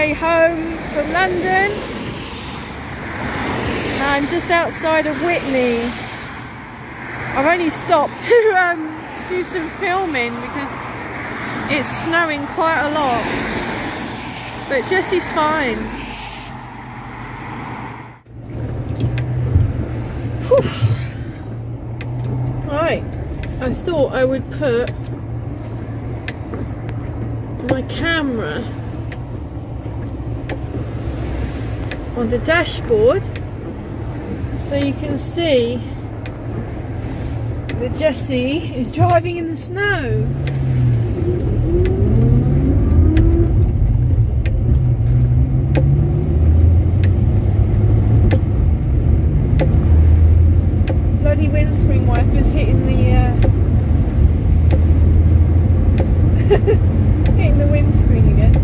way home from London. I'm just outside of Whitney. I've only stopped to do some filming because it's snowing quite a lot. But Jessie's fine. Whew. Right, I thought I would put my camera on the dashboard so you can see that Jessie is driving in the snow. Bloody windscreen wipers hitting the hitting the windscreen again.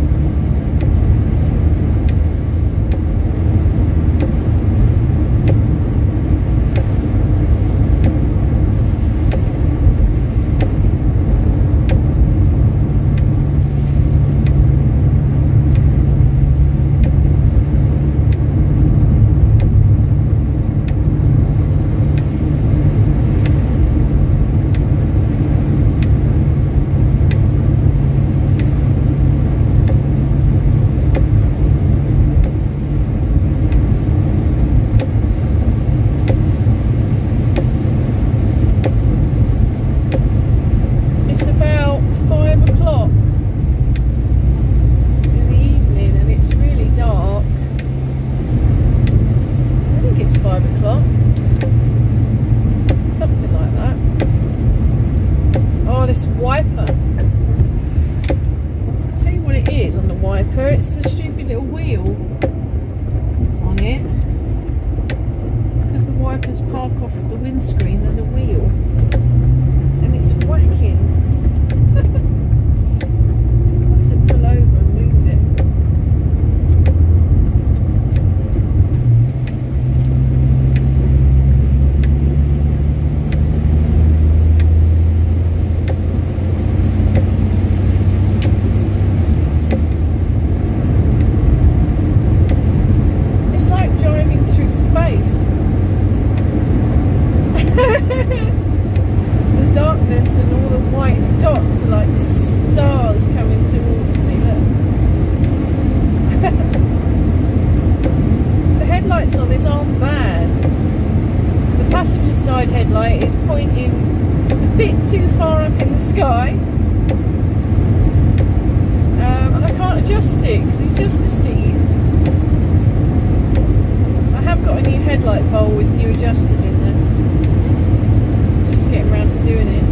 It's the stupid little wheel on it, because the wipers park off of the windscreen. There's a wheel and it's whacking. I have to pull over and move it. Headlight is pointing a bit too far up in the sky, and I can't adjust it because it's just seized. I have got a new headlight bowl with new adjusters in there. It's just getting around to doing it.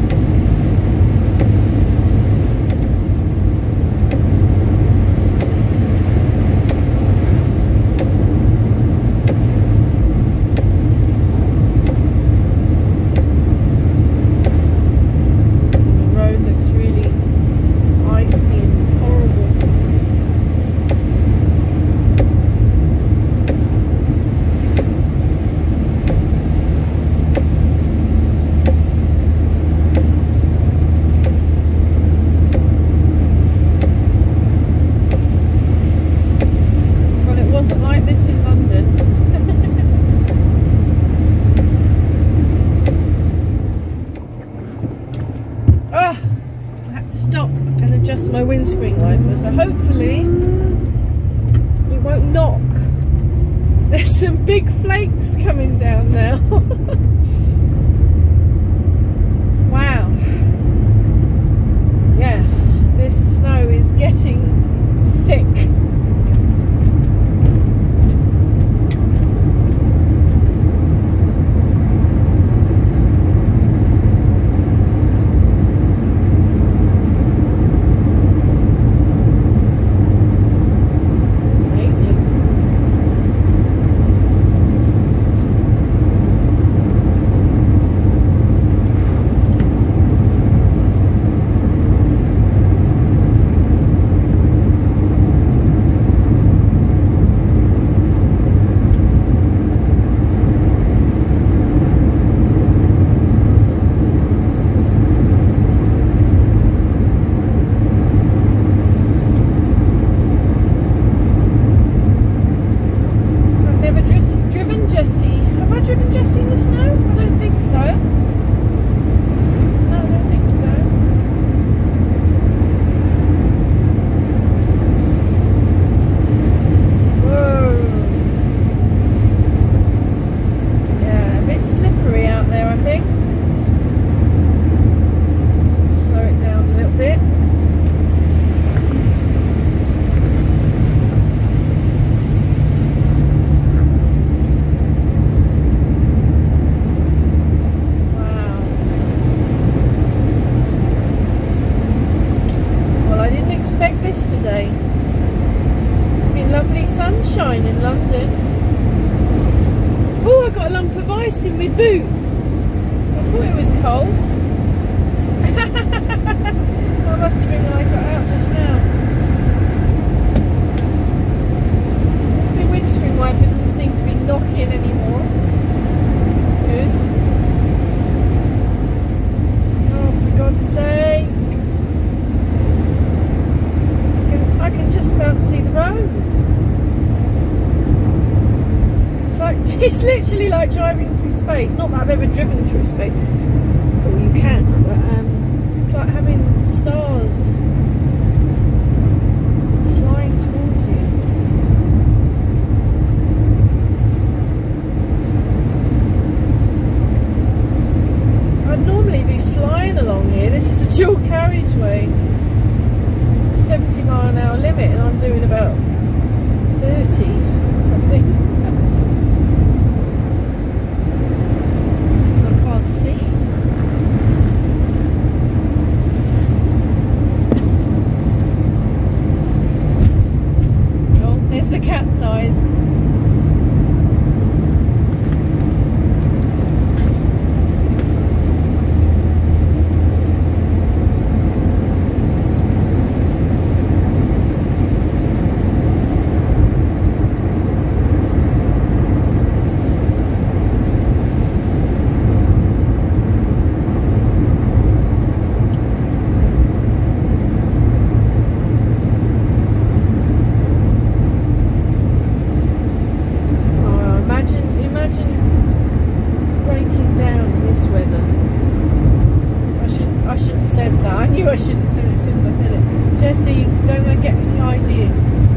My windscreen wiper, so hopefully it won't knock. There's some big flakes coming down now. Wow. Yes, this snow is getting thick. I driven Jessie in the snow? I don't think so. No, I don't think so. Whoa. Yeah, a bit slippery out there, I think. Slow it down a little bit. Today. It's been lovely sunshine in London. Oh, I got a lump of ice in my boot. I thought it was cold. That must have been when I got out just now. It's my windscreen wiper doesn't seem to be knocking anymore. It's good. Oh, for God's sake. I can just about see the road. It's literally like driving through space. Not that I've ever driven through space. Well, you can, but it's like having stars flying towards you. I'd normally be flying along here. This is a dual carriageway. 70-mile-an-hour limit, and I'm doing about 30 or something. I can't see. Oh, there's the cat's eyes. I shouldn't have said it as soon as I said it. Jessie, don't I get any ideas?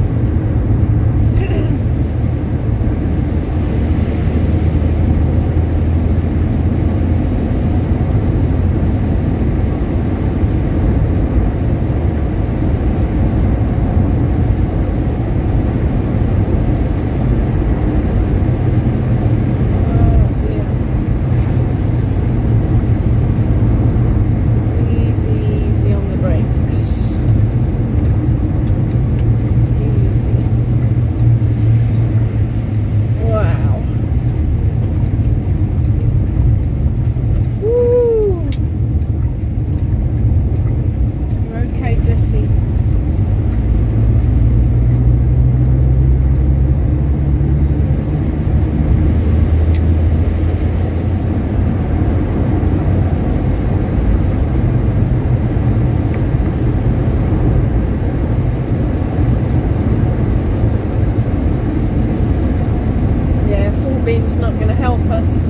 Beam's not going to help us.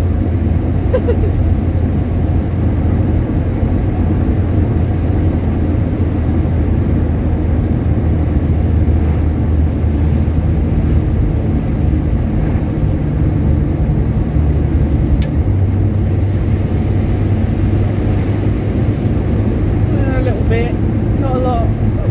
A little bit, not a lot.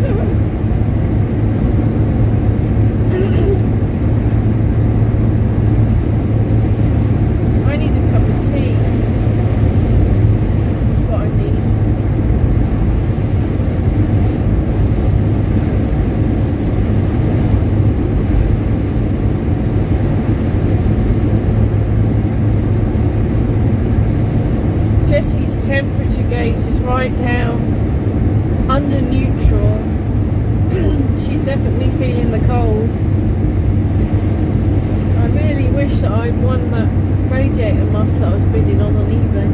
Jessie's temperature gauge is right down under neutral. She's definitely feeling the cold. I really wish that I'd won that radiator muff that I was bidding on eBay.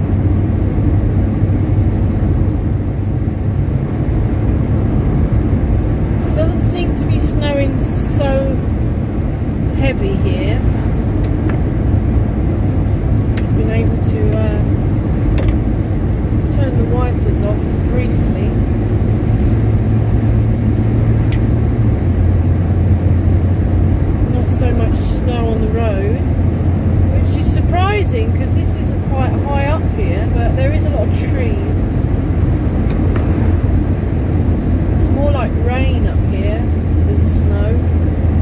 It doesn't seem to be snowing so heavy here. surprising because this is quite high up here, but there is a lot of trees. It's more like rain up here than snow.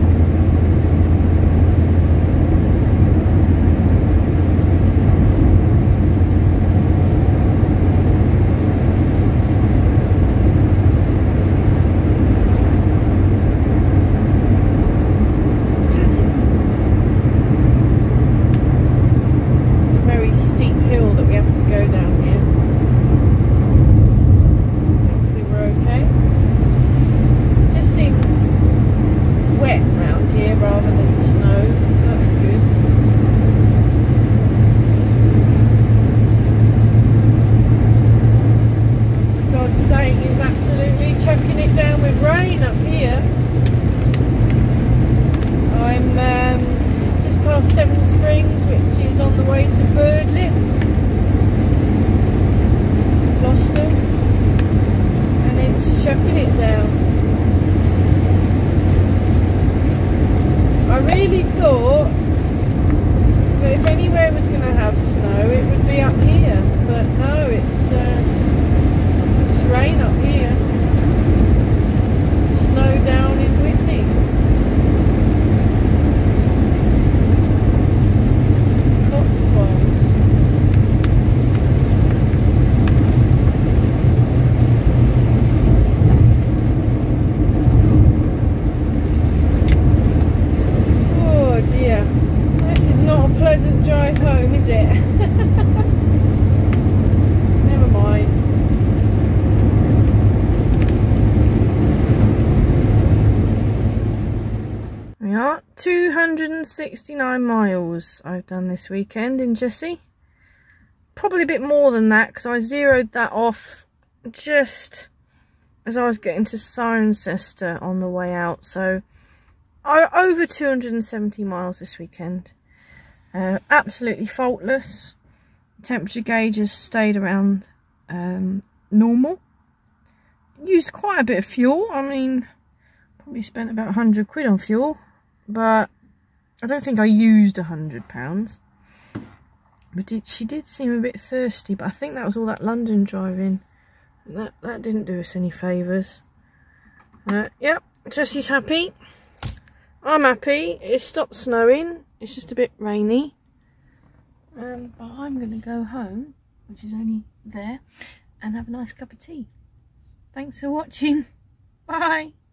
Never mind. We are 269 miles I've done this weekend in Jessie. Probably a bit more than that because I zeroed that off just as I was getting to Cirencester on the way out. So over 270 miles this weekend. Absolutely faultless. Temperature gauge has stayed around normal. Used quite a bit of fuel. I mean, probably spent about 100 quid on fuel, but I don't think I used £100. But she did seem a bit thirsty, but I think that was all that London driving. That didn't do us any favours. Yep, Jessie's happy. I'm happy. It stopped snowing. It's just a bit rainy. But I'm going to go home, which is only there, and have a nice cup of tea. Thanks for watching. Bye.